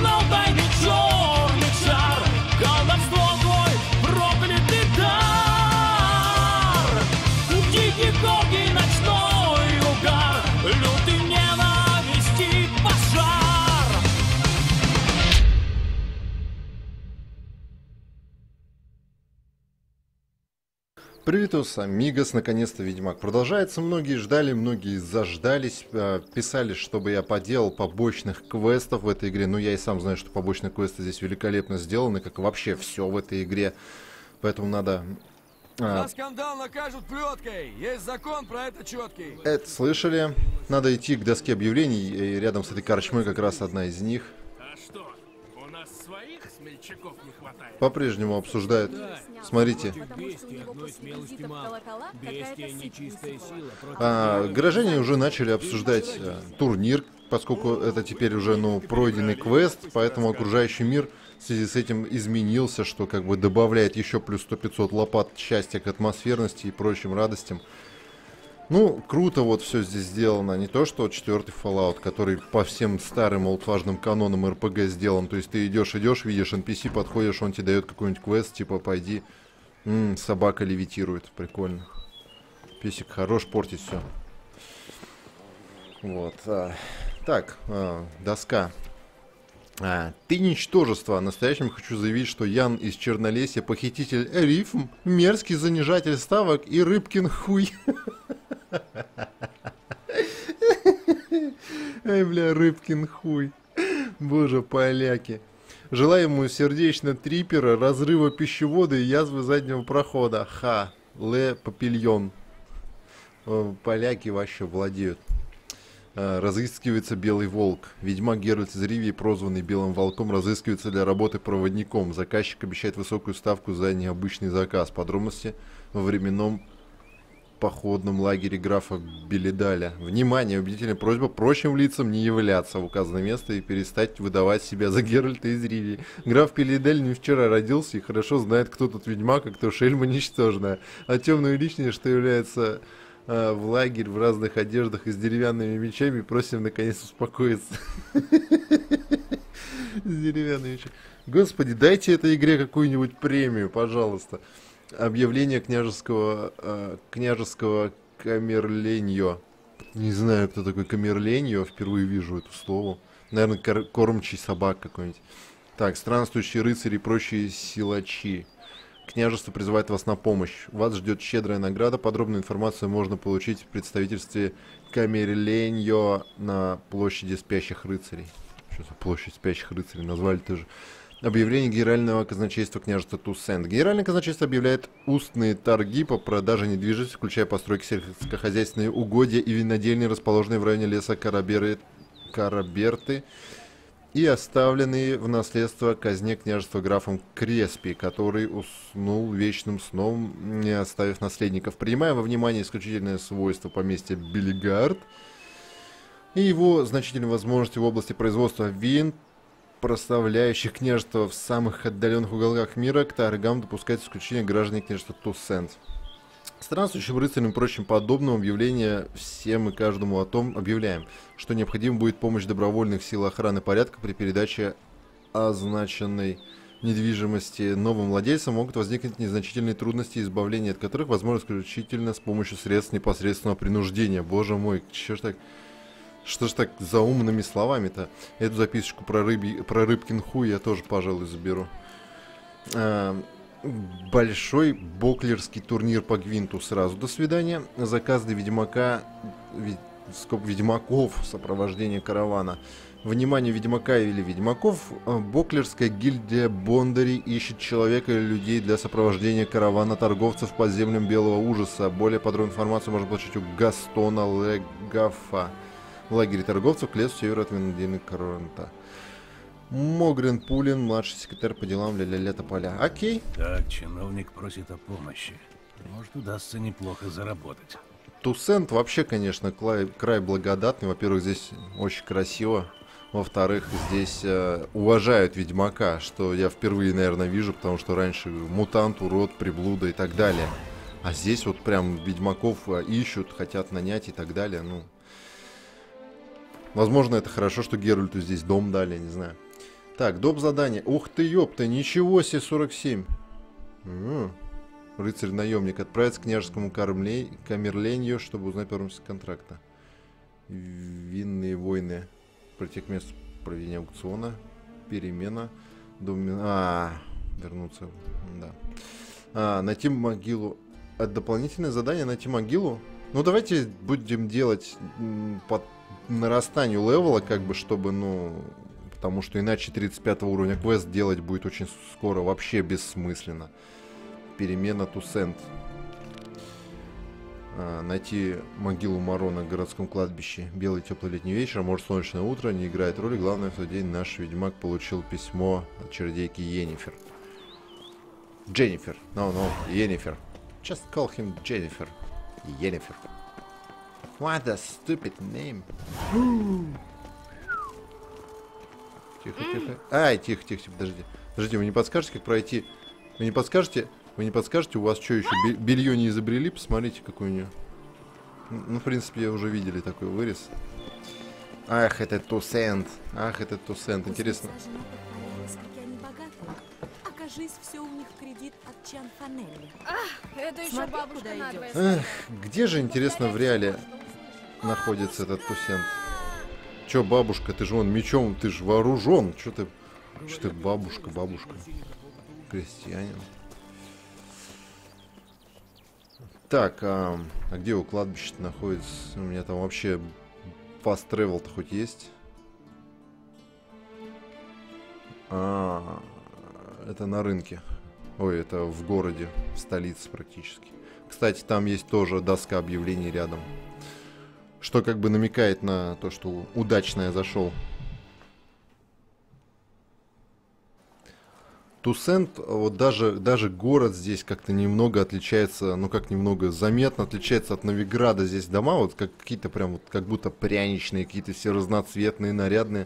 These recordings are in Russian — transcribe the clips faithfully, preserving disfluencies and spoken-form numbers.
узнал тайный черный шар, колдовство твой проклятый дар. Дикий колкий ночной угар, лютый ненависти пожар. Приветос, амигос, наконец-то Ведьмак продолжается. Многие ждали, многие заждались, писали, чтобы я поделал побочных квестов в этой игре. Ну, я и сам знаю, что побочные квесты здесь великолепно сделаны, как и вообще все в этой игре. Поэтому надо... За скандал накажут плеткой. Есть закон про это четкий. Это слышали. Надо идти к доске объявлений, и рядом с этой корчмой как раз одна из них. А что, у нас своих смельчаков не хватает? По-прежнему обсуждают. Смотрите. А, горожане уже начали обсуждать а, турнир, поскольку это теперь уже, ну, пройденный квест, поэтому окружающий мир в связи с этим изменился, что как бы добавляет еще плюс сто-пятьсот лопат счастья к атмосферности и прочим радостям. Ну, круто вот все здесь сделано. Не то, что четвертый Fallout, который по всем старым олдфажным канонам эр пэ гэ сделан. То есть ты идешь, идешь, видишь эн пи си, подходишь, он тебе дает какой-нибудь квест, типа пойди. М-м, собака левитирует, прикольно. Песик хорош, портить все. Вот. А, так, а, доска. А, ты ничтожество. Настоящим хочу заявить, что Ян из Чернолесья похититель рифм, мерзкий занижатель ставок и рыбкин хуй. Ай, бля, рыбкин хуй. Боже, поляки. Желаю ему сердечно трипера, разрыва пищевода и язвы заднего прохода. Ха. Ле Папильон. Поляки вообще владеют. Разыскивается Белый Волк. Ведьмак Геральт из Ривии, прозванный Белым Волком, разыскивается для работы проводником. Заказчик обещает высокую ставку за необычный заказ. Подробности во временном походном лагере графа Белидаля. Внимание! Убедительная просьба прочим лицам не являться в указанное место и перестать выдавать себя за Геральта из Ривии. Граф Белидаль не вчера родился и хорошо знает, кто тут ведьмак, а кто шельма ничтожная. А темную личность, что является а, в лагерь в разных одеждах и с деревянными мечами, просим наконец успокоиться. С деревянными мечами. Господи, дайте этой игре какую-нибудь премию, пожалуйста. Объявление княжеского, э, княжеского камерленьо. Не знаю, кто такой камерленьо, впервые вижу это слово. Наверное, кор кормчий собак какой-нибудь. Так, странствующие рыцари и прочие силачи. Княжество призывает вас на помощь. Вас ждет щедрая награда. Подробную информацию можно получить в представительстве камерленьо на площади спящих рыцарей. Что за площадь спящих рыцарей? Назвали тоже. Объявление Генерального казначейства княжества Туссент. Генеральное казначейство объявляет устные торги по продаже недвижимости, включая постройки сельскохозяйственные угодья и винодельни, расположенные в районе леса Караберы, Караберты и оставленные в наследство казне княжества графом Креспи, который уснул вечным сном, не оставив наследников. Принимая во внимание исключительное свойство поместья Белигард и его значительные возможности в области производства вин, прославляющих княжество в самых отдаленных уголках мира, к торгам допускается исключение граждан княжества Туссент. Странствующим рыцарям и прочим подобным объявление всем и каждому о том объявляем, что необходима будет помощь добровольных сил охраны порядка при передаче означенной недвижимости новым владельцам. Могут возникнуть незначительные трудности, избавление от которых возможно исключительно с помощью средств непосредственного принуждения. Боже мой, что ж так... Что ж так за умными словами-то? Эту записочку про, рыбий, про рыбкин хуй я тоже, пожалуй, заберу. А, большой боклерский турнир по гвинту сразу. До свидания. Заказ для ведьмака, вед, скоп, ведьмаков, сопровождение каравана. Внимание, ведьмака или ведьмаков. Боклерская гильдия Бондари ищет человека или людей для сопровождения каравана торговцев под землям Белого Ужаса. Более подробную информацию можно получить у Гастона Легафа. В лагере торговцев к лесу севера от винодельни Коронта. Могрен Пулин, младший секретарь по делам ля-ля-ля тополя. Окей. Так, чиновник просит о помощи. Может, удастся неплохо заработать. Туссент вообще, конечно, край, край благодатный. Во-первых, здесь очень красиво. Во-вторых, здесь э, уважают ведьмака, что я впервые, наверное, вижу, потому что раньше мутант, урод, приблуда и так далее. А здесь вот прям ведьмаков ищут, хотят нанять и так далее. Ну, возможно, это хорошо, что Геральту здесь дом дали, не знаю. Так, доп. Задание. Ух ты, ёпта, ничего себе, сорок семь. М-м. Рыцарь-наемник отправится к княжескому кормле... камерленью, чтобы узнать подробности контракта. Винные войны. Против мест проведения аукциона. Перемена. Доми... А, вернуться. Да. А, найти могилу. Это дополнительное задание найти могилу. Ну, давайте будем делать по нарастанию левела, как бы, чтобы, ну... Потому что иначе тридцать пятого уровня квест делать будет очень скоро. Вообще бессмысленно. Перемена Тусент. А, найти могилу Маро на городском кладбище. Белый теплый летний вечер, а может солнечное утро. Не играет роли. Главное, в тот день наш ведьмак получил письмо от чародейки Йеннифер. Дженнифер. No, no, Йеннифер. Just call him Jennifer. Йеннифер. What a stupid name. Тихо, тихо. Ай, тихо, тихо, подожди. Подожди, вы не подскажете, как пройти? Вы не подскажете? Вы не подскажете? У вас что, еще белье не изобрели? Посмотрите, какой у нее. Ну, в принципе, уже видели такой вырез. Ах, это Тусент. Ах, это Тусент. Интересно. Окажись, все у них кредит от Чан Фанелли. Это еще Смотри, бабушка куда надвое идет. сказала. Эх, где же, интересно, в реале находится этот Тусент? Че, бабушка, ты же вон мечом, ты же вооружен. Че ты, че ты бабушка, бабушка? Крестьянин. Так, а, а где у кладбища находится? У меня там вообще fast travel-то хоть есть? А, это на рынке. Ой, это в городе, в столице практически. Кстати, там есть тоже доска объявлений рядом. Что как бы намекает на то, что удачно я зашел. Тусент, вот даже, даже город здесь как-то немного отличается, ну как немного, заметно отличается от Новиграда. Здесь дома вот как какие-то прям вот как будто пряничные, какие-то все разноцветные, нарядные.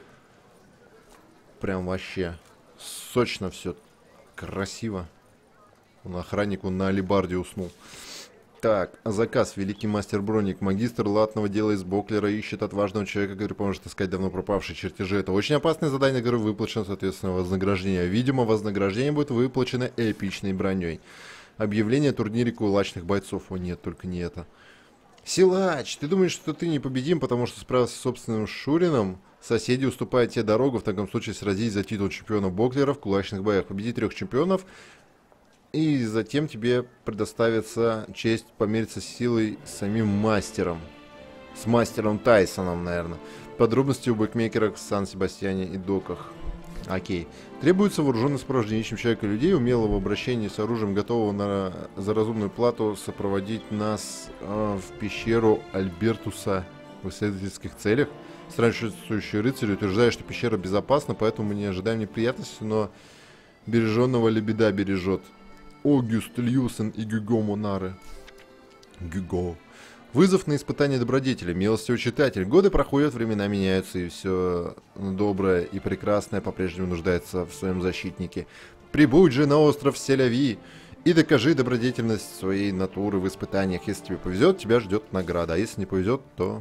Прям вообще сочно все, красиво. Он охранник, он на алебарде уснул. Так, заказ. Великий мастер Броник. Магистр латного дела из Боклера ищет отважного человека, который поможет искать давно пропавшие чертежи. Это очень опасное задание, которое выплачено, соответственно, вознаграждение. Видимо, вознаграждение будет выплачено эпичной броней. Объявление о турнире кулачных бойцов. О нет, только не это. Силач, ты думаешь, что ты непобедим, потому что справился с собственным Шурином? Соседи уступают тебе дорогу. В таком случае сразись за титул чемпиона Боклера в кулачных боях. Победи трех чемпионов. И затем тебе предоставится честь помериться силой с самим мастером. С мастером Тайсоном, наверное. Подробности у букмекеров в Сан-Себастьяне и Доках. Окей. Требуется вооруженный сопровождение человека людей, умелого в обращении с оружием, готового на, за разумную плату сопроводить нас э, в пещеру Альбертуса в исследовательских целях. Странствующий рыцарь утверждает, что пещера безопасна, поэтому мы не ожидаем неприятностей, но береженного ли беда бережет. Огюст Льюсен и Гюго Монары. Гюго. Вызов на испытание добродетеля. Милостивый читатель. Годы проходят, времена меняются, и все доброе и прекрасное по-прежнему нуждается в своем защитнике. Прибудь же на остров Селяви и докажи добродетельность своей натуры в испытаниях. Если тебе повезет, тебя ждет награда. А если не повезет, то...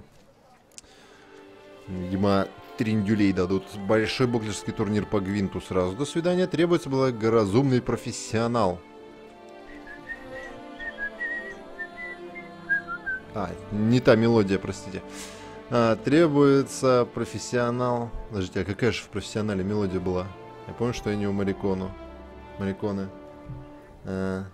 Видимо, триндюлей дадут. Большой боклерский турнир по гвинту сразу. До свидания. Требуется благоразумный профессионал. А, не та мелодия, простите. А, требуется профессионал. Подождите, а какая же в профессионале мелодия была? Я помню, что я не у Марикону. Мариконы. А,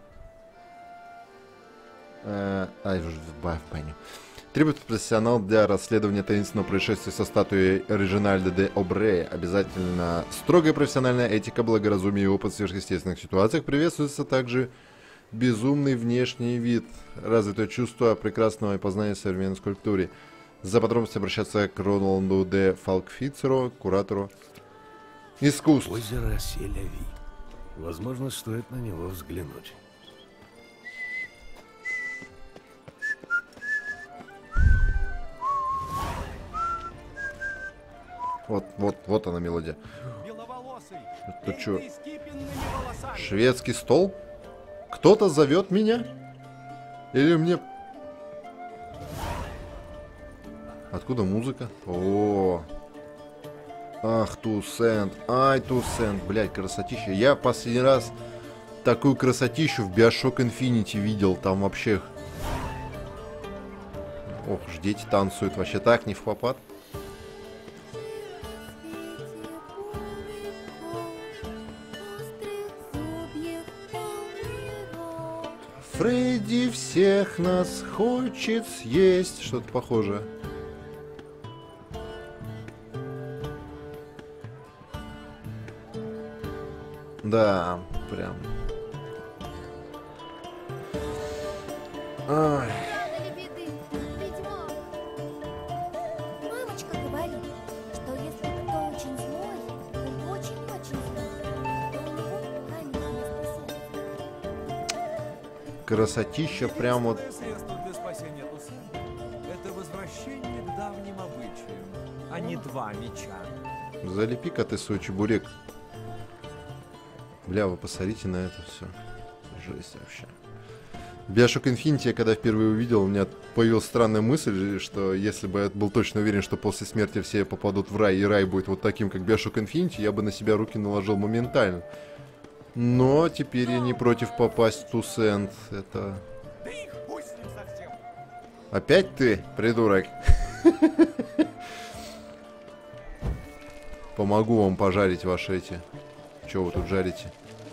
а, ай, уже в баню. Требуется профессионал для расследования таинственного происшествия со статуей Реджинальда де Обре. Обязательно строгая профессиональная этика, благоразумие и опыт в сверхъестественных ситуациях. Приветствуется также безумный внешний вид, развитое чувство прекрасного и познания современной скульптуре. За подробностью обращаться к Роналду де Фалкфицеру, куратору искусств. Озеро Селяви. Возможно, стоит на него взглянуть. Вот, вот, вот она мелодия. Это что? Шведский стол? Кто-то зовет меня? Или мне... Откуда музыка? О, Ах, Тусент. Ай, Тусент. Блядь, красотища. Я последний раз такую красотищу в Bioshock Infinity видел. Там вообще... Ох, ж дети танцуют. Вообще так, не в попад. Фредди всех нас хочет съесть. Что-то похожее. Да, прям. Ай. Мамочка говорит, что если кто очень злой, он очень-очень злой, то у него камень вместо сердца. Красотища прям вот. Средство для спасения Тусента — это возвращение к давним обычаям, а не два меча. Залепи-ка ты свой чебурек. Бля, вы посмотрите на это все. Жесть вообще. Bioshock Infinity я когда впервые увидел, у меня появилась странная мысль, что если бы я был точно уверен, что после смерти все попадут в рай, и рай будет вот таким, как Bioshock Infinity, я бы на себя руки наложил моментально. Но теперь я не против попасть в Тусент. Это... Опять ты, придурок? Помогу вам пожарить ваши эти... Чего вы тут жарите?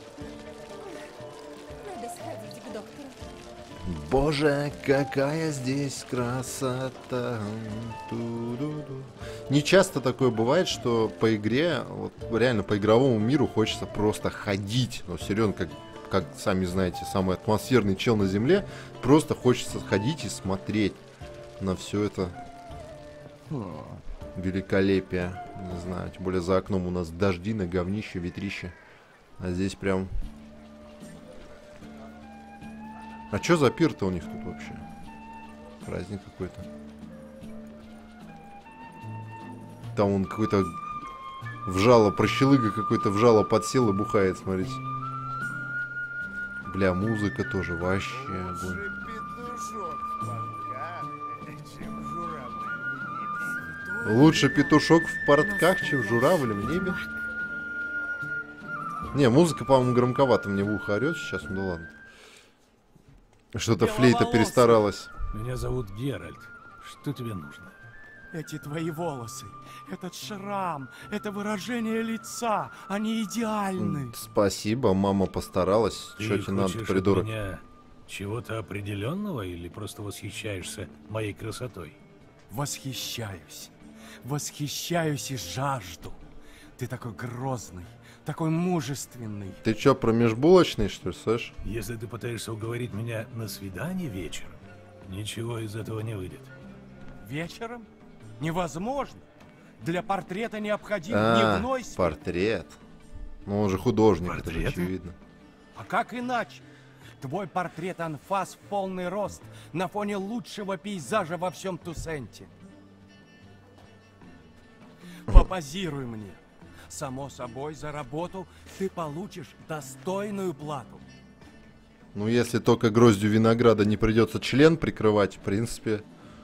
Надо сходить к доктору. Боже, какая здесь красота. Ту-ду-ду. Не часто такое бывает, что по игре, вот реально по игровому миру хочется просто ходить. Ну, серьезно, как, как сами знаете, самый атмосферный чел на земле, просто хочется ходить и смотреть на все это великолепие. Не знаю, тем более за окном у нас дожди, на говнище, ветрище. А здесь прям... А чё за пир-то у них тут вообще? Праздник какой-то. Там он какой-то вжало, прощелыга какой-то вжало подсел и бухает, смотрите. Бля, музыка тоже вообще огонь. Лучше петушок в портках, чем журавль в небе. Не, музыка, по-моему, громковато мне в ухо орет сейчас, ну ладно. Что-то флейта перестаралась. Меня зовут Геральт. Что тебе нужно? Эти твои волосы, этот шрам, это выражение лица, они идеальны. Спасибо, мама постаралась. Ты Что тебе надо, хочешь придурок? от меня чего-то определенного или просто восхищаешься моей красотой? Восхищаюсь, восхищаюсь и жажду. Ты такой грозный, такой мужественный. Ты чё, про межбулочный, что ли, слышь? Если ты пытаешься уговорить меня на свидание вечером, ничего из этого не выйдет. Вечером? Невозможно. Для портрета необходим А, дневной свет. портрет. Ну, он же художник, это же Портреты? очевидно. А как иначе? Твой портрет анфас в полный рост на фоне лучшего пейзажа во всем Тусенте. Попозируй мне. Само собой, за работу ты получишь достойную плату. Ну, если только гроздью винограда не придется член прикрывать, в принципе...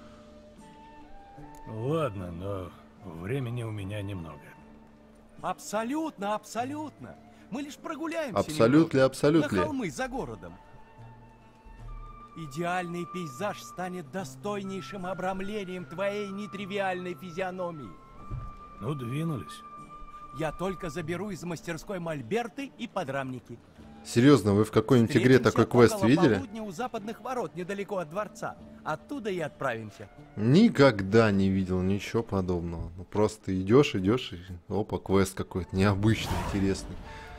Ладно, но времени у меня немного. Абсолютно, абсолютно. Мы лишь прогуляемся Абсолют ли, немного абсолют ли? на холмы за городом. Идеальный пейзаж станет достойнейшим обрамлением твоей нетривиальной физиономии. Ну, двинулись. Я только заберу из мастерской мольберты и подрамники. Серьезно, вы в какой-нибудь игре Встретимся такой квест около видели? полудня у западных ворот, недалеко от дворца. Оттуда и отправимся. Никогда не видел ничего подобного. Ну, просто идешь, идешь, и опа, квест какой-то необычный, интересный.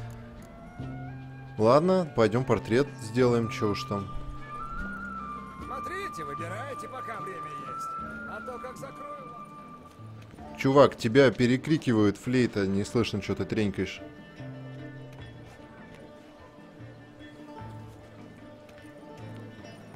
Ладно, пойдем портрет сделаем, что уж там. Смотрите, выбирайте, пока время есть. А то как закрою... Чувак, тебя перекрикивают, флейта, не слышно, что ты тренькаешь.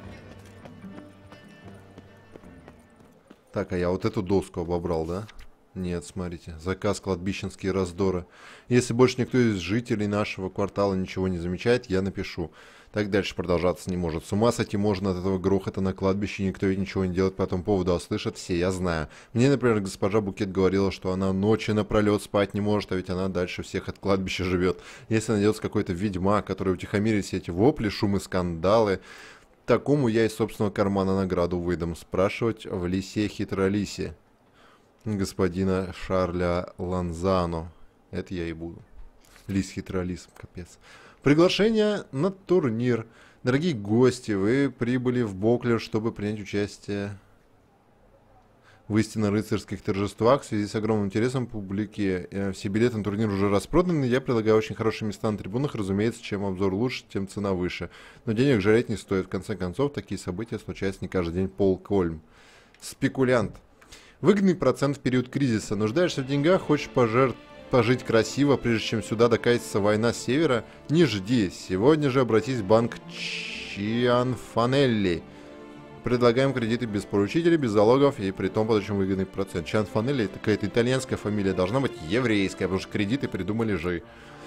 Так, а я вот эту доску обобрал, да? Нет, смотрите. Заказ кладбищенские раздоры. Если больше никто из жителей нашего квартала ничего не замечает, я напишу. Так дальше продолжаться не может. С ума сойти можно от этого грохота на кладбище, никто ничего не делает по этому поводу, а слышат все, я знаю. Мне, например, госпожа Букет говорила, что она ночи напролет спать не может, а ведь она дальше всех от кладбища живет. Если найдется какой-то ведьмак, который утихомирит все эти вопли, шумы, скандалы, такому я из собственного кармана награду выдам. Спрашивать в лисе хитролисе господина Шарля Ланзано. Это я и буду. Лис хитролис, капец. Приглашение на турнир. Дорогие гости, вы прибыли в Боклер, чтобы принять участие в истинно рыцарских торжествах. В связи с огромным интересом публики э, все билеты на турнир уже распроданы. Я предлагаю очень хорошие места на трибунах. Разумеется, чем обзор лучше, тем цена выше. Но денег жалеть не стоит. В конце концов, такие события случаются не каждый день. Пол Кольм. Спекулянт. Выгодный процент в период кризиса. Нуждаешься в деньгах, хочешь пожертвовать, пожить красиво, прежде чем сюда докатится война с севера? Не жди. Сегодня же обратись в банк Чианфанелли. Предлагаем кредиты без поручителей, без залогов и при том под очень выгодный процент. Чианфанелли — это какая-то итальянская фамилия, должна быть еврейская, потому что кредиты придумали же.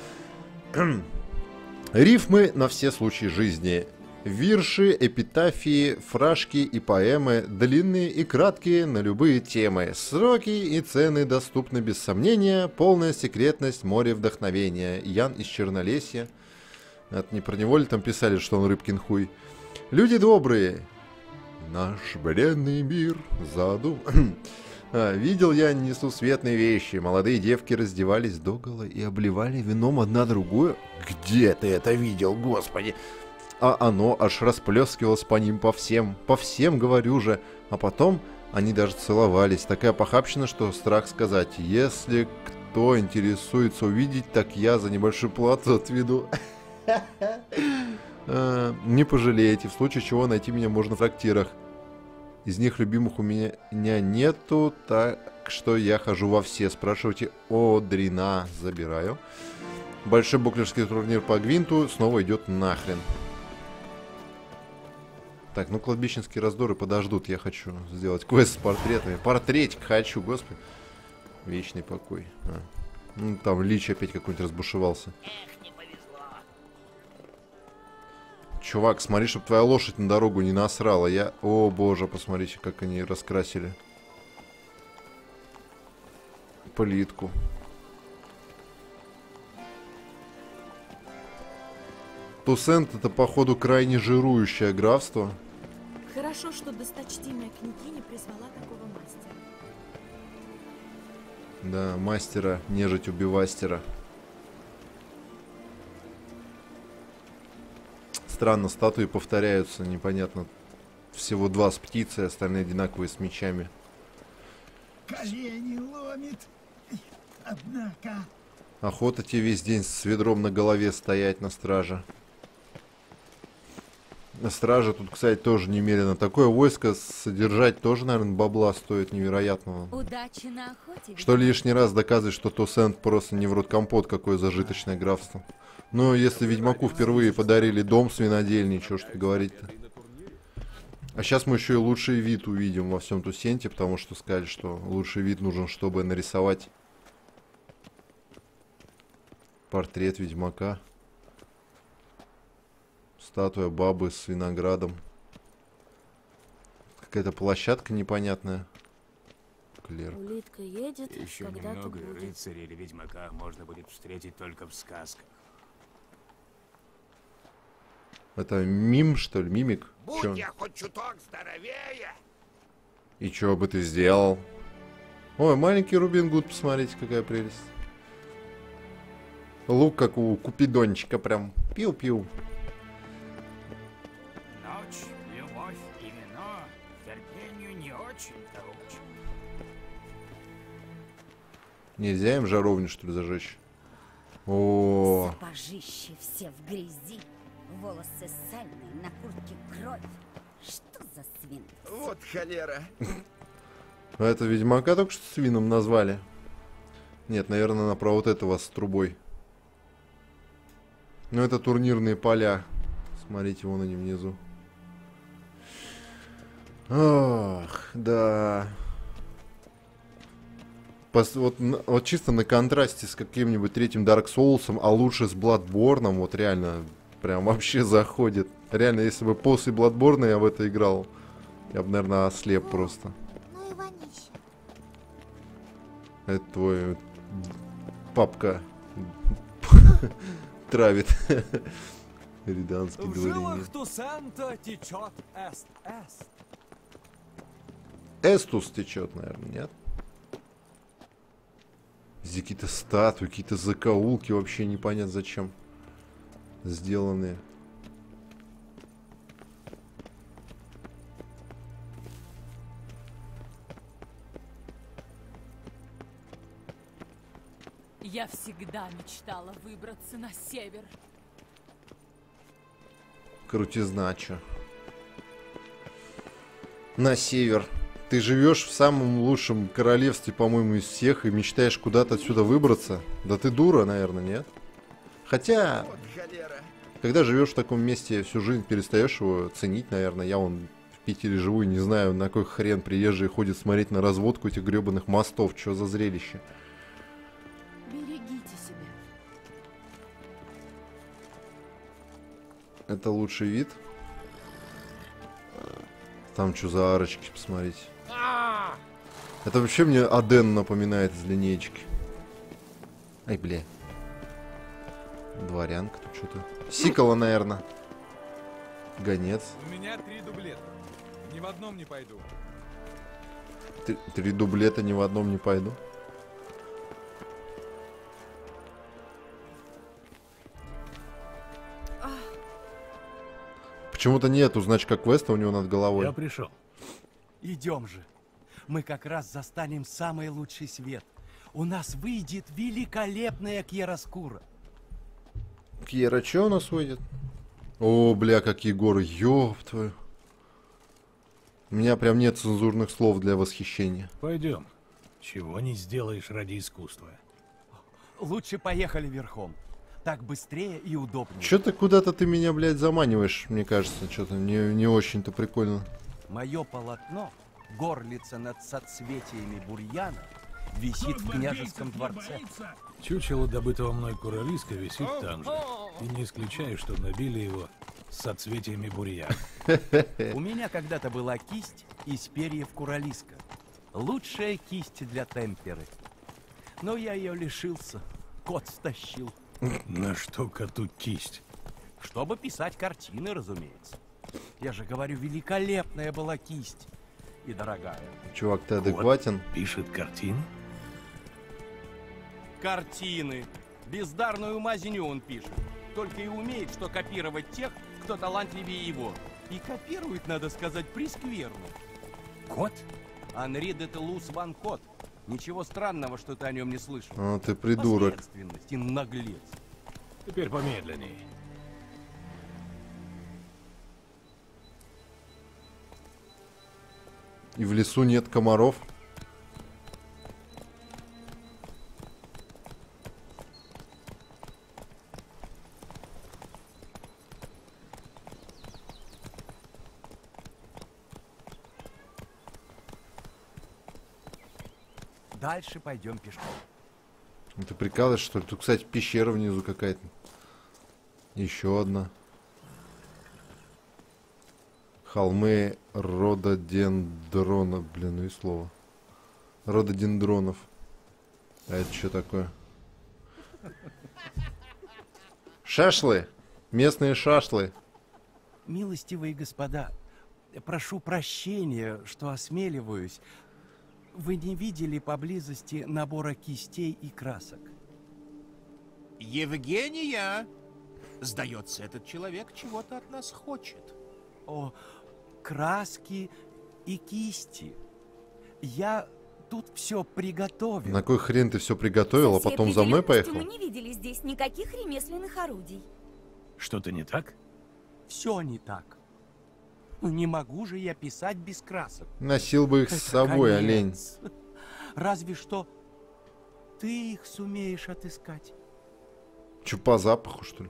Рифмы на все случаи жизни. Вирши, эпитафии, фражки и поэмы, длинные и краткие на любые темы. Сроки и цены доступны без сомнения. Полная секретность, море вдохновения. Ян из Чернолесья. Это не про него ли там писали, что он рыбкин хуй? Люди добрые. Наш бренный мир задум... а, видел я несусветные вещи. Молодые девки раздевались догола и обливали вином одна другую. Где ты это видел, господи? А оно аж расплескивалось по ним по всем, по всем, говорю же. А потом они даже целовались. Такая похабщина, что страх сказать. Если кто интересуется увидеть, так я за небольшую плату отведу. Не пожалеете. В случае чего найти меня можно в трактирах. Из них любимых у меня нету, так что я хожу во все. Спрашивайте о Дрина. Забираю. Большой буклерский турнир по гвинту снова идет нахрен. Так, ну кладбищенские раздоры подождут. Я хочу сделать квест с портретами. Портретик хочу, господи. Вечный покой. А. Ну, там Лич опять какой-нибудь разбушевался. Чувак, смотри, чтобы твоя лошадь на дорогу не насрала. Я... О, боже, посмотрите, как они раскрасили плитку. Туссент — это, походу, крайне жирующее графство. Хорошо, что досточтимая княгиня призвала такого мастера. Да, мастера, нежить убивастера. Странно, статуи повторяются, непонятно. Всего два с птицей, остальные одинаковые с мечами. Колени ломит, однако... Охота тебе весь день с ведром на голове стоять на страже. На страже тут, кстати, тоже немерено. Такое войско содержать тоже, наверное, бабла стоит невероятного. Удачи на охоте. Что лишний раз доказывает, что Туссент просто не в рот компот, какое зажиточное графство. Но если Ведьмаку впервые подарили дом с винодельней, что ж тут говорить-то. А сейчас мы еще и лучший вид увидим во всем Туссенте, потому что сказали, что лучший вид нужен, чтобы нарисовать портрет Ведьмака. Статуя бабы с виноградом. Какая-то площадка непонятная. Клерк. Улитка едет, Еще когда-то немного, и будет. рыцаря или ведьмака можно будет встретить только в сказках. Это мим, что ли? Мимик? Будь Чё? я хоть чуток здоровее. И что бы ты сделал? Ой, маленький Рубин Гуд, посмотрите, какая прелесть. Лук, как у Купидончика, прям пиу-пиу. Ночь, любовь и вино терпению не очень-то учат. Нельзя им жаровню, что ли, зажечь? О, Сапожище все в грязи, волосы сальные, на куртке кровь. Что за свин? Вот холера. а это Ведьмака только что свином назвали. Нет, наверное, она про вот этого с трубой. Ну, это турнирные поля. Смотрите, вон они внизу. Ах, да. Пос- вот, н- вот чисто на контрасте с каким-нибудь третьим Dark Souls, а лучше с Bloodborne, вот реально, прям вообще заходит. Реально, если бы после Bloodborne я в это играл, я бы, наверное, ослеп просто. Ну и вонище. Это твой папка травит. Риданский В дворянин. жилах Тусента течет эст-эст. Эстус течет, наверное, нет? Здесь какие-то статуи, какие-то закоулки, вообще непонятно зачем сделанные. Я всегда мечтала выбраться на север. Крутизна, чё. На север. Ты живешь в самом лучшем королевстве, по-моему, из всех, и мечтаешь куда-то отсюда выбраться? Да ты дура, наверное, нет? Хотя, Вот холера. когда живешь в таком месте, всю жизнь перестаешь его ценить, наверное. Я вон в Питере живу и не знаю, на какой хрен приезжие ходят смотреть на разводку этих гребаных мостов. Что за зрелище? Берегите себя. Это лучший вид. Там что за арочки, посмотрите. Это вообще мне Аден напоминает из линеечки. Ай, бля. Дворянка тут что-то. Сикола, наверное. Гонец. У меня три дублета. Ни в одном не пойду. Три, три дублета ни в одном не пойду. Почему-то нету значка квеста у него над головой. Я пришел. Идем же. Мы как раз застанем самый лучший свет. У нас выйдет великолепная кьяроскура. Кьера, что у нас выйдет? О, бля, какие горы, ёб твою. У меня прям нет цензурных слов для восхищения. Пойдем. Чего не сделаешь ради искусства. Лучше поехали верхом. Так быстрее и удобнее. Что-то куда-то ты меня, блядь, заманиваешь, мне кажется. Что-то не, не очень-то прикольно. Мое полотно, горлица над соцветиями бурьяна, висит в княжеском дворце. Чучело добытого мной куралиска висит там же. И не исключаю, что набили его с соцветиями бурьяна. У меня когда-то была кисть из перьев куралиска. Лучшая кисть для темперы. Но я ее лишился. Кот стащил. На что коту кисть? Чтобы писать картины, разумеется. Я же говорю, великолепная была кисть. И дорогая. Чувак, ты адекватен? Пишет картины? Картины. Бездарную мазиню он пишет. Только и умеет, что копировать тех, кто талантливее его. И копирует, надо сказать, прескверно. Кот? Анри де Телус Ван Кот. Ничего странного, что ты о нем не слышал. А, ты придурок. Посредственность и наглец. Теперь помедленнее. И в лесу нет комаров. Дальше пойдем пешком. Ну, ты прикалываешь, что ли? Тут, кстати, пещера внизу какая-то. Еще одна. Холмы рододендрона. Блин, ну и слово. Рододендронов. А это что такое? Шашлы! Местные шашлы. Милостивые господа, прошу прощения, что осмеливаюсь. Вы не видели поблизости набора кистей и красок? Евгения! Сдается, этот человек чего-то от нас хочет. О, краски и кисти. Я тут все приготовил. На кой хрен ты все приготовил, а Со всей потом за мной определенностью поехал? Мы не видели здесь никаких ремесленных орудий. Что-то не так? Все не так. Ну не могу же я писать без красок. Носил бы их с Это собой, олень. конец. Разве что ты их сумеешь отыскать. Че, по запаху, что ли?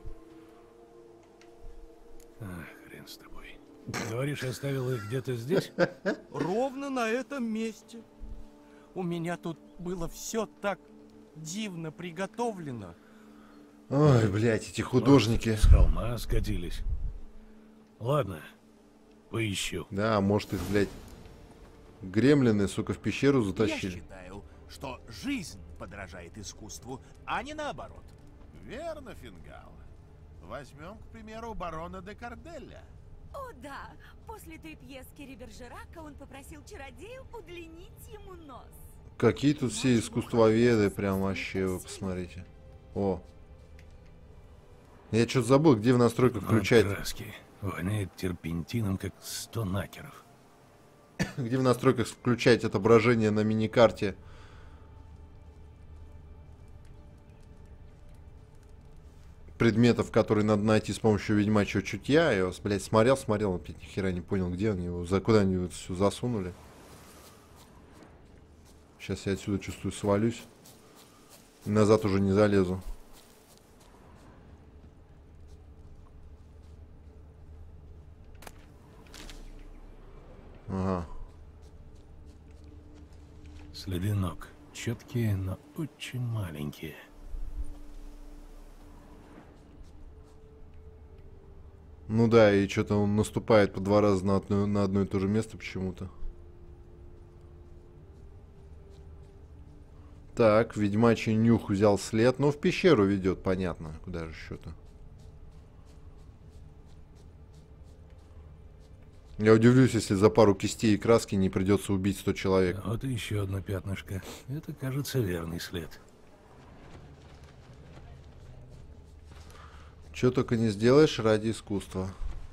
Ах, хрен с тобой. Говоришь, оставил их где-то здесь? Ровно на этом месте. У меня тут было все так дивно приготовлено. Ой, блядь, эти художники. С холма скатились. Ладно, поищу. Да, может их, блядь, гремлины, сука, в пещеру затащили. Я считаю, что жизнь подражает искусству, а не наоборот. Верно, Фингал. Возьмем, к примеру, барона де Карделя. О да, после той пьески Рибержерака он попросил чародея удлинить ему нос. Какие тут все искусствоведы, прям вообще, вы посмотрите. О. Я что-то забыл, где в настройках включать. Краски. Воняет терпентином, как сто накеров. Где в настройках включать отображение на миникарте. Предметов, которые надо найти с помощью ведьмачьего чутья. Я, блядь, смотрел, смотрел, опять ни хера не понял, где они его, за куда они его все засунули. Сейчас я отсюда чувствую свалюсь. Назад уже не залезу. Ага. Следы ног. Четкие, но очень маленькие. Ну да, и что-то он наступает по два раза на одно, на одно и то же место почему-то. Так, ведьмачий нюх взял след. Ну, в пещеру ведет, понятно. Куда же еще-то? Я удивлюсь, если за пару кистей и краски не придется убить сто человек. Вот и еще одно пятнышко. Это, кажется, верный след. Че только не сделаешь ради искусства.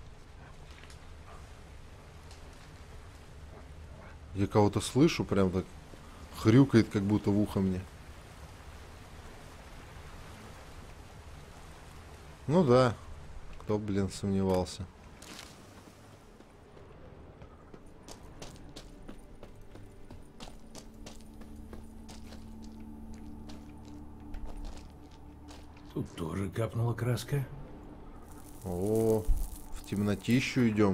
Я кого-то слышу, прям так хрюкает, как будто в ухо мне. Ну да, кто, блин, сомневался. Тут тоже капнула краска. О, в темнотищу идем.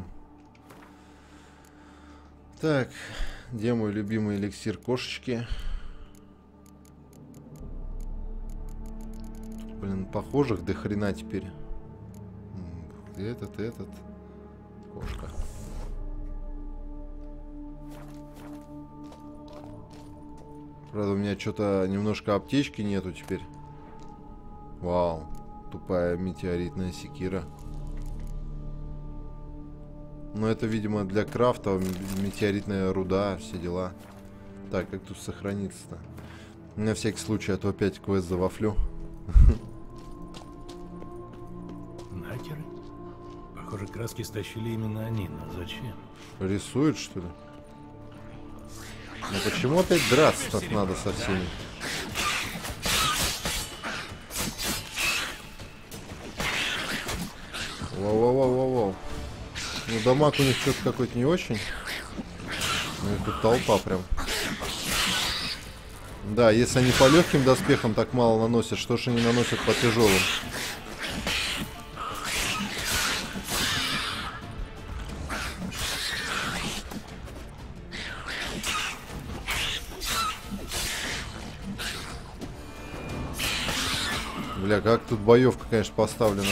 Так, где мой любимый эликсир кошечки? Тут, блин, похожих до хрена теперь. Этот, этот. Кошка. Правда, у меня что-то немножко аптечки нету теперь. Вау, тупая метеоритная секира. Но это, видимо, для крафта, метеоритная руда, все дела. Так, как тут сохраниться-то? На всякий случай, а то опять квест завафлю. Накеры? Похоже, краски стащили именно они, но зачем? Рисуют, что ли? Ну почему опять драться надо со всеми? Воу-воу-воу-воу-воу. Ну, дамаг у них что-то какой-то не очень. У них тут толпа прям. Да, если они по легким доспехам так мало наносят, что ж они наносят по тяжелым? Бля, как тут боевка, конечно, поставлена.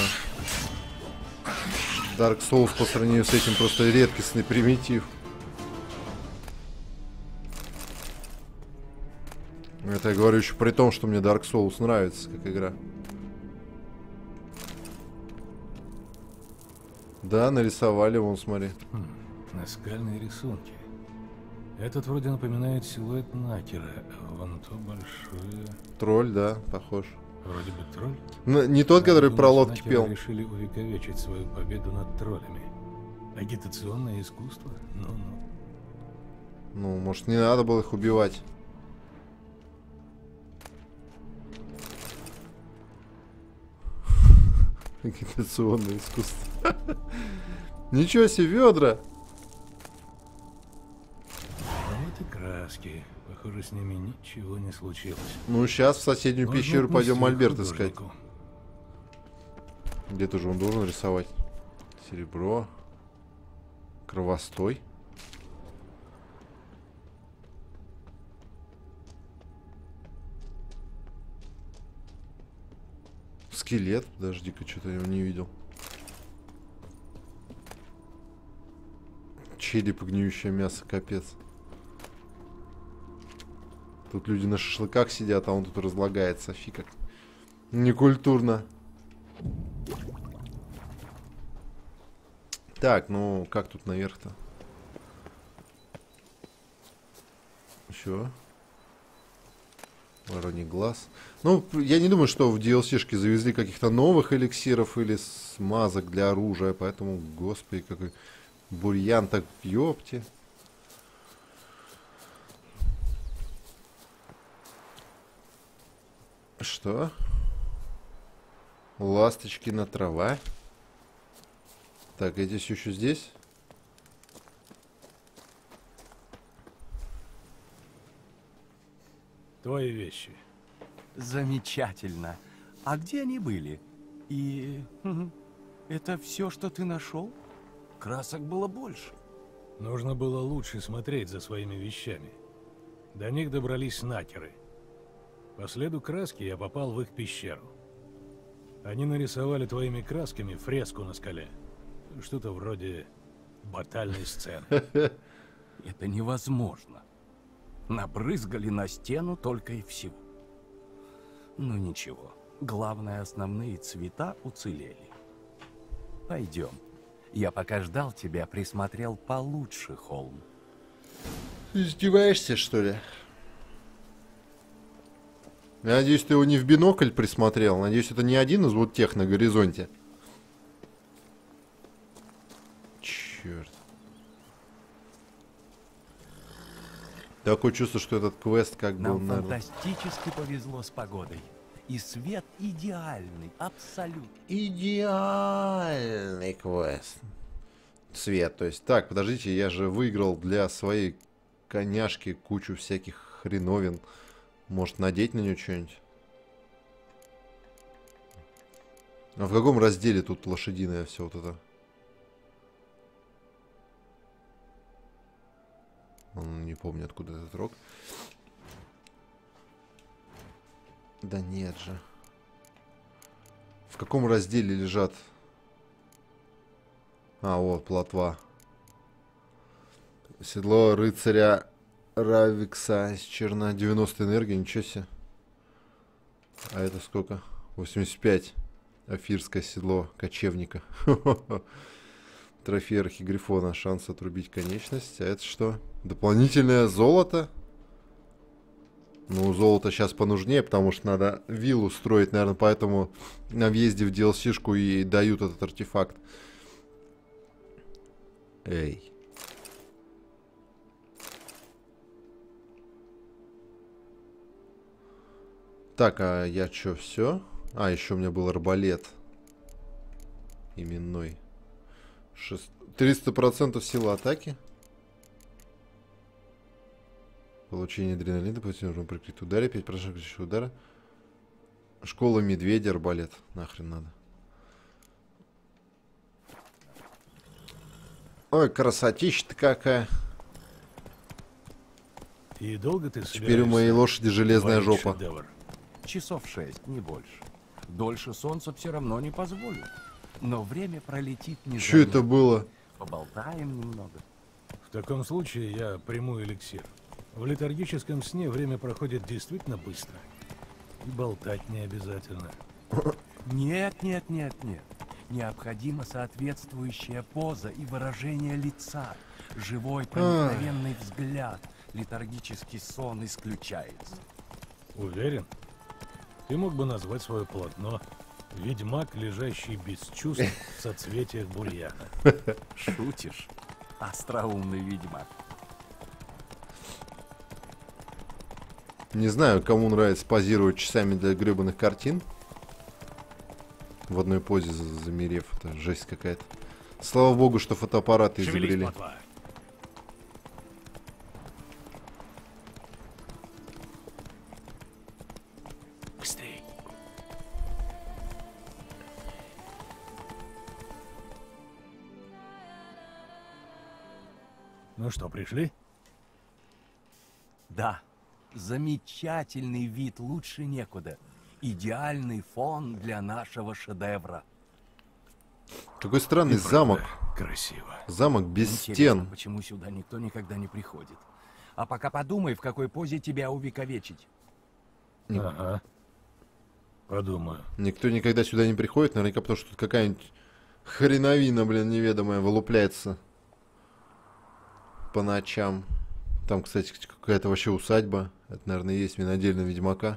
Dark Souls по сравнению с этим просто редкостный примитив. Это я говорю еще при том, что мне Dark Souls нравится как игра. Да, нарисовали, вон, смотри. Хм, наскальные рисунки. Этот вроде напоминает силуэт Накера, а вон то большое... Тролль, да, похож. Вроде бы тролль. Но не тот, который думаю, про лодки Накеры пел. Решили увековечить свою победу над троллями. Агитационное искусство? Ну-ну. Ну, может, не надо было их убивать. Агитационное искусство. Ничего себе, ведра! А вот и краски. Похоже, с ними ничего не случилось. Ну, сейчас в соседнюю Можно пещеру пойдем отнести мольберт художнику. искать. Где-то же он должен рисовать. Серебро. Кровостой. Скелет, подожди-ка, что-то я его не видел. Череп и гниющее мясо, капец. Тут люди на шашлыках сидят, а он тут разлагается. Фи как некультурно. Так, ну как тут наверх-то? Еще. Вороний глаз. Ну, я не думаю, что в ди эл си-шке завезли каких-то новых эликсиров или смазок для оружия, поэтому, господи, какой бурьян, так ёпти. Что? Ласточкина трава. Так, эти все еще здесь? Твои вещи. Замечательно. А где они были? И это все, что ты нашел? Красок было больше. Нужно было лучше смотреть за своими вещами. До них добрались накеры. По следу краски я попал в их пещеру. Они нарисовали твоими красками фреску на скале. Что-то вроде батальной сцены. Это невозможно. Набрызгали на стену только и всего. Ну ничего. Главное, основные цвета уцелели. Пойдем. Я пока ждал тебя, присмотрел получше холм. Ты издеваешься, что ли? Я надеюсь, ты его не в бинокль присмотрел. Надеюсь, это не один из вот тех на горизонте. Черт. Такое чувство, что этот квест как бы... Нам наверное... фантастически повезло с погодой. И свет идеальный, абсолютно. Идеальный квест. Цвет, то есть... Так, подождите, я же выиграл для своей коняшки кучу всяких хреновин. Может, надеть на нее что-нибудь? А в каком разделе тут лошадиное все вот это? Не помню, откуда этот рог. Да нет же. В каком разделе лежат? А, вот, плотва. Седло рыцаря Равикса из черна. девяносто энергии, ничего себе. А это сколько? восемьдесят пять. Афирское седло кочевника. Трофей архигрифона. Шанс отрубить конечность. А это что? Дополнительное золото? Ну, золото сейчас понужнее, потому что надо виллу строить, наверное, поэтому на въезде в ди эл си-шку и дают этот артефакт. Эй. Так, а я что, все? А, еще у меня был арбалет. Именной. Шест... триста процентов силы атаки. Получение адреналина, можно прикрыть ударе, пять процентов количества удара. Школа медведя, арбалет. Нахрен надо. Ой, красотища-то какая. И долго ты Теперь у моей лошади железная жопа. Шедевр? Часов шесть, не больше. Дольше солнца все равно не позволю. Но время пролетит незаметно. Что это было? Поболтаем немного. В таком случае я приму эликсир. В летаргическом сне время проходит действительно быстро. И болтать не обязательно. Нет, нет, нет, нет. Необходима соответствующая поза и выражение лица. Живой проникновенный взгляд. Летаргический сон исключается. Уверен? Ты мог бы назвать свое полотно «Ведьмак, лежащий без чувств в соцветиях бурьяна». Шутишь? Остроумный ведьмак. Не знаю, кому нравится позировать часами для гребаных картин. В одной позе замерев. Это жесть какая-то. Слава богу, что фотоаппараты изобрели. Быстрей. Ну что, пришли? Да. Замечательный вид, лучше некуда. Идеальный фон для нашего шедевра. Какой странный замок. Красиво. Замок без Интересно, стен. почему сюда никто никогда не приходит. А пока подумай, в какой позе тебя увековечить. Ага. Подумаю. Никто никогда сюда не приходит, наверняка потому что тут какая-нибудь хреновина, блин, неведомая, вылупляется по ночам. Там, кстати, какая-то вообще усадьба. Это, наверное, и есть винодельня Ведьмака.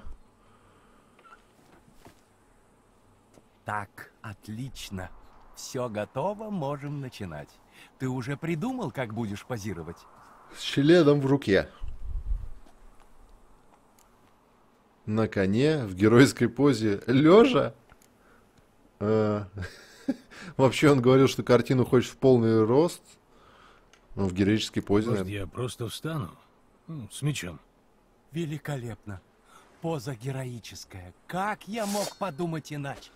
Так, отлично. Все готово, можем начинать. Ты уже придумал, как будешь позировать? С членом в руке. На коне, в геройской позе, лежа. А, вообще он говорил, что картину хочет в полный рост. Ну, в героической позе. Может, я просто встану? Ну, с мечом. Великолепно. Поза героическая. Как я мог подумать иначе?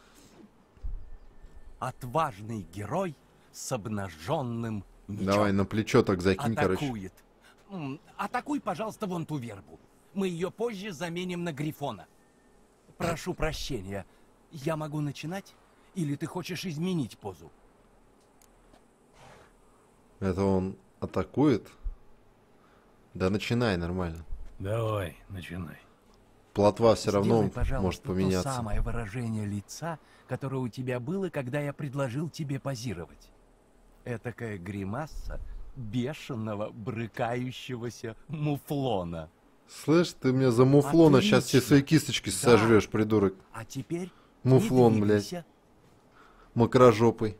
Отважный герой с обнаженным мечом. Давай на плечо так закинь, короче. Атакует. М, Атакуй, пожалуйста, вон ту вербу. Мы ее позже заменим на Грифона. Прошу прощения. Я могу начинать? Или ты хочешь изменить позу? Это он атакует? Да начинай нормально. Давай, начинай. Плотва все равно Сделай, пожалуйста, может поменяться. то самое выражение лица, которое у тебя было, когда я предложил тебе позировать. Этакая гримаса бешеного, брыкающегося муфлона. Слышь, ты мне за муфлона сейчас все свои кисточки Да. сожрешь, придурок. А теперь Муфлон, не блядь. двигайся. Мокрожопый.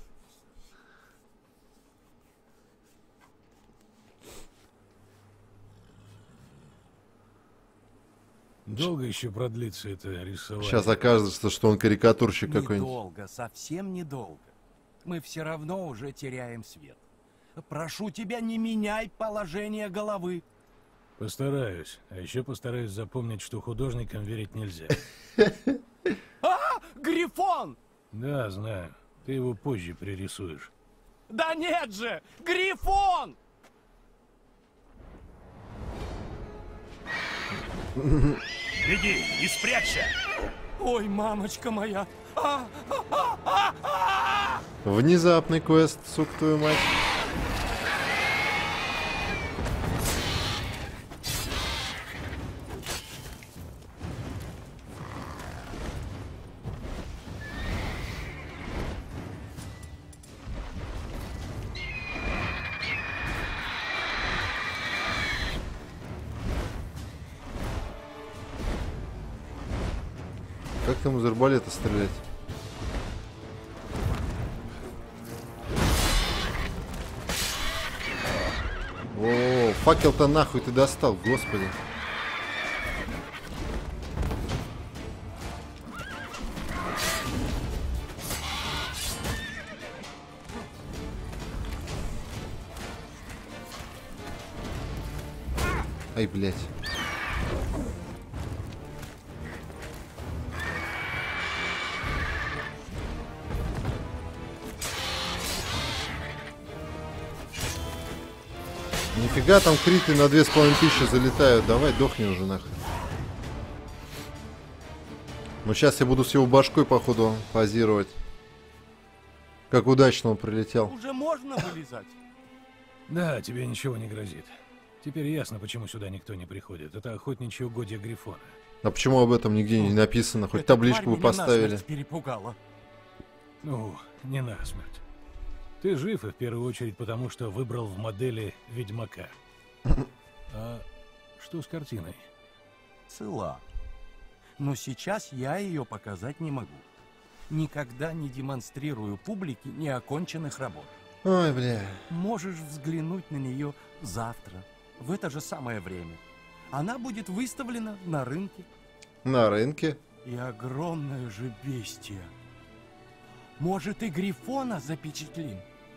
Долго еще продлится это рисование? Сейчас окажется, что он карикатурщик какой-нибудь. Недолго, совсем недолго. Мы все равно уже теряем свет. Прошу тебя, не меняй положение головы. Постараюсь. А еще постараюсь запомнить, что художникам верить нельзя. А, Грифон! Да, знаю. Ты его позже пририсуешь. Да нет же! Грифон! Беги и спрячься! Ой, мамочка моя! А, а, а, а, а! Внезапный квест, сука твою мать. Как там из арбалета стрелять? О, факел-то нахуй ты достал, господи. Ай, блядь. Нифига там криты на две с половиной тысячи залетают. Давай, дохни уже нахуй. Ну сейчас я буду с его башкой, походу, позировать. Как удачно он прилетел. Уже можно вылезать? Да, тебе ничего не грозит. Теперь ясно, почему сюда никто не приходит. Это охотничье угодье Грифона. А почему об этом нигде не написано? Хоть Эта табличку тварь бы меня поставили. насмерть перепугала. Ну, не насмерть. Ты жив, и в первую очередь потому, что выбрал в модели Ведьмака. А что с картиной? Цела. Но сейчас я ее показать не могу. Никогда не демонстрирую публике неоконченных работ. Ой, бля. Можешь взглянуть на нее завтра, в это же самое время. Она будет выставлена на рынке. На рынке? И огромное же бестия. Может, и Грифона запечатлим?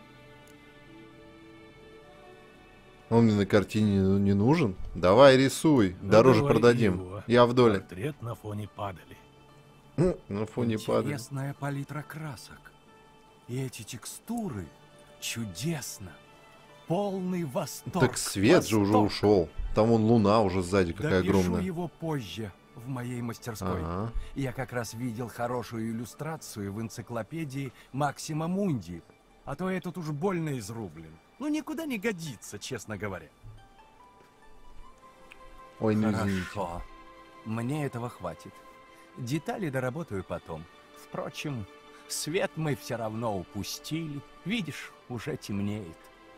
Он мне на картине не нужен. Давай рисуй, Ну, дороже давай продадим. его. Я в доле. Портрет на фоне падали. На фоне падали. Интересная палитра красок. И эти текстуры чудесно. Полный восторг. Так свет же уже восторг. ушел. Там вон луна уже сзади какая Допишу огромная. его позже. в моей мастерской. Ага. Я как раз видел хорошую иллюстрацию в энциклопедии Максима Мунди. А то этот уж больно изрублен. Ну, никуда не годится, честно говоря. Ой, ну извините. Хорошо. Мне этого хватит. Детали доработаю потом. Впрочем, свет мы все равно упустили. Видишь, уже темнеет.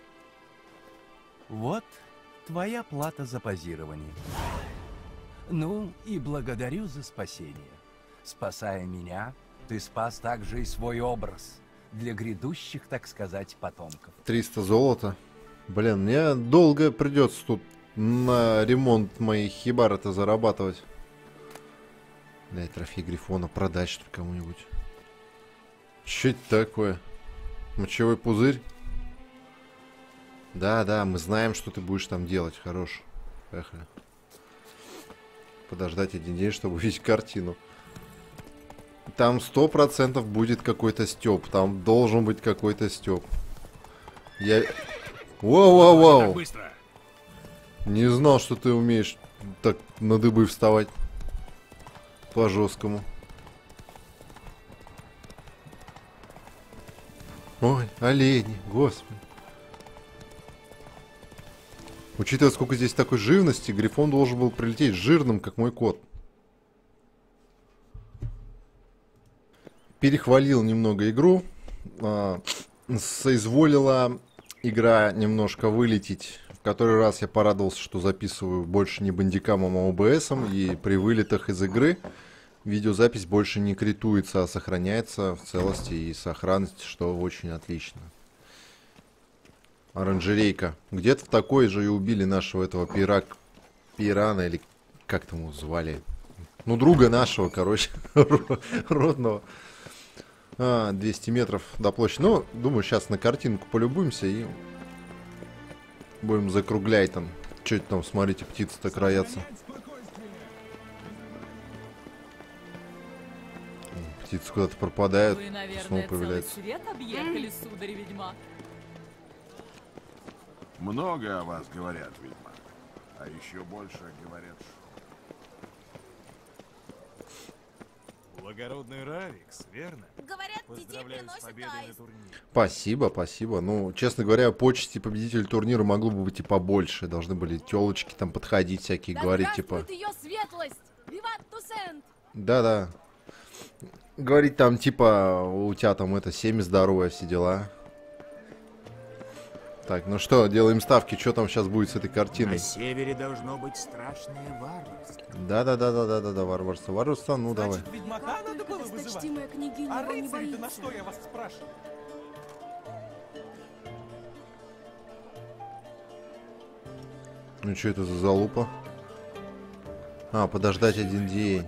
Вот твоя плата за позирование. Ну, и благодарю за спасение. Спасая меня, ты спас также и свой образ для грядущих, так сказать, потомков. триста золота. Блин, мне долго придется тут на ремонт моей хибары-то зарабатывать. Дай трофей Грифона продать, что ли, кому-нибудь. Что это такое? Мочевой пузырь? Да, да, мы знаем, что ты будешь там делать. Хорош. Поехали. Подождать один день, чтобы увидеть картину. Там сто процентов будет какой-то стёб. Там должен быть какой-то стёб. Я... Воу-воу-воу! Не знал, что ты умеешь так на дыбы вставать. По-жесткому. Ой, олени, господи. Учитывая, сколько здесь такой живности, Грифон должен был прилететь жирным, как мой кот. Перехвалил немного игру. А, соизволила игра немножко вылететь. В который раз я порадовался, что записываю больше не бандикамом, а о бэ эсом. И при вылетах из игры видеозапись больше не критуется, а сохраняется в целости и сохранности, что очень отлично. Оранжерейка. Где-то в такой же и убили нашего этого пирак... Пирана, или как там его звали? Ну, друга нашего, короче, родного. А, двести метров до площади. Ну, думаю, сейчас на картинку полюбуемся и будем закруглять там. Что это там, смотрите, птицы-то краятся. Птицы куда-то пропадают, Вы, наверное, снова появляются. целый свет объехали, сударь-ведьмак. Много о вас говорят, ведьмак. А еще больше говорят... Благородный Равикс, верно? Говорят, детей Поздравляю с приносят победой на аист. турнире. Спасибо, спасибо. Ну, честно говоря, почести победителя турнира могло бы быть и побольше. Должны были телочки там подходить всякие, Да говорить типа... здравствует ее светлость! Виват Тусент! Да-да. Говорить там типа, у тебя там это, семя здоровое, все дела. Так, ну что, делаем ставки, что там сейчас будет с этой картиной? На севере должно быть страшное варварство. Да-да-да-да-да-да, варварство. Варварство, ну давай. Значит, ведьмака надо было вызывать? Досточтимая княгиня А его не рыцари-то на боится. что, я вас спрашиваю? Ну что это за залупа? А, подождать один день.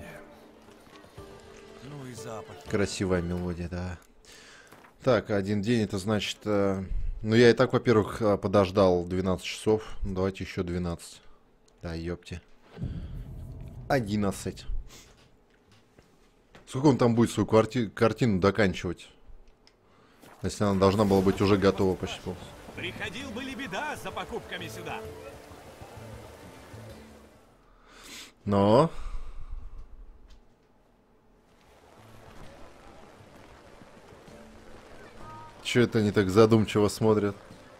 Ну и запах. Красивая мелодия, да. Так, один день, это значит... Э, ну, я и так, во-первых, э, подождал двенадцать часов. Ну, давайте еще двенадцать. Да, ёпте. одиннадцать. Сколько он там будет свою кварти- картину доканчивать? Если она должна была быть уже готова почти полностью. Приходил бы Лебеда за покупками сюда. Но... Чё это они так задумчиво смотрят?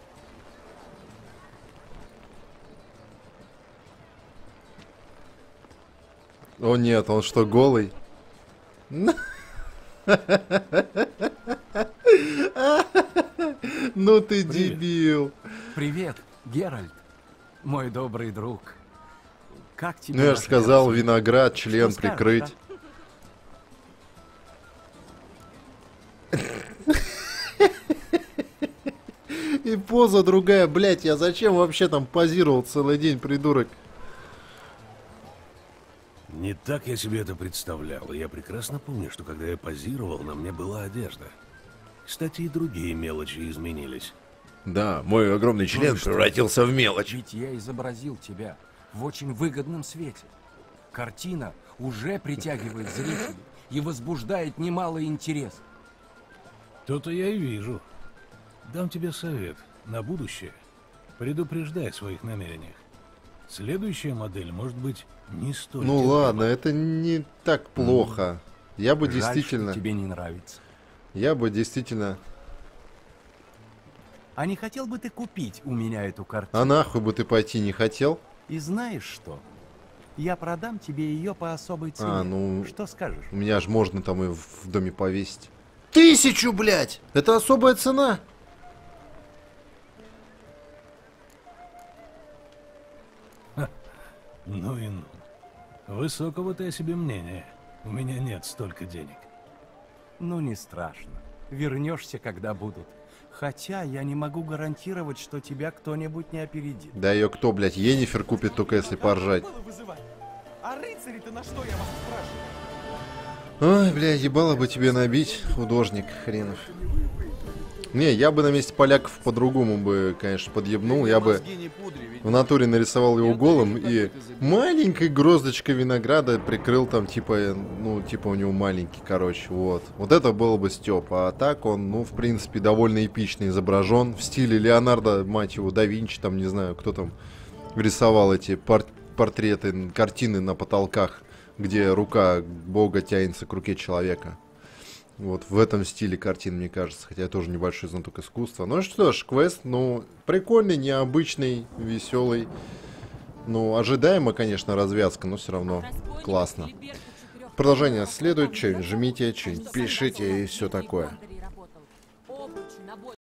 О нет, он что, голый? Ну ты дебил. Привет, Геральт, мой добрый друг. Как тебе? Ну я же ваше сказал, дело? виноград, член Что скажешь, прикрыть. И поза другая, блять, я зачем вообще там позировал целый день, придурок? Не так я себе это представлял. И я прекрасно помню, что когда я позировал, на мне была одежда. Кстати, и другие мелочи изменились. Да, мой огромный Ну член и что? превратился в мелочь. Ведь я изобразил тебя в очень выгодном свете. Картина уже притягивает зрителей и возбуждает немалый интерес. То-то я и вижу. Дам тебе совет. На будущее предупреждай о своих намерениях. Следующая модель может быть не столь... Ну ладно, это не так плохо. Я бы Жаль, действительно... что тебе не нравится. Я бы действительно... А не хотел бы ты купить у меня эту картину? А нахуй бы ты пойти не хотел? И знаешь что? Я продам тебе ее по особой цене. А, ну... Что скажешь? У меня же можно там и в доме повесить. Тысячу, блядь! Это особая цена! Ну и ну. Высокого ты о себе мнения. У меня нет столько денег. Ну не страшно. Вернешься, когда будут. Хотя я не могу гарантировать, что тебя кто-нибудь не опередит. Да ее кто, блядь, Йеннифер купит, только если поржать. А рыцари-то на что, я вас спрашиваю? Ой, бля, ебало бы тебе набить, художник хренов. Не, я бы на месте поляков по-другому бы, конечно, подъебнул. Я бы в натуре нарисовал его голым и маленькой гроздочкой винограда прикрыл там, типа, ну, типа у него маленький, короче, вот. Вот это было бы стёб. А так он, ну, в принципе, довольно эпично изображен. В стиле Леонардо, мать его, да Винчи, там, не знаю, кто там рисовал эти пор портреты, картины на потолках, где рука бога тянется к руке человека. Вот в этом стиле картин, мне кажется, хотя я тоже небольшой знаток искусства. Ну что ж, квест, ну, прикольный, необычный, веселый. Ну, ожидаемо, конечно, развязка, но все равно классно. Продолжение следует, что-нибудь жмите, что-нибудь пишите и все такое.